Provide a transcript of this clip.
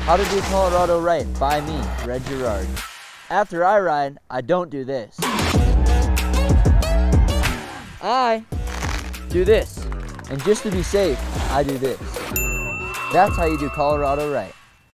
How to do Colorado right by me, Red Gerard. After I ride, I don't do this. I do this. And just to be safe, I do this. That's how you do Colorado right.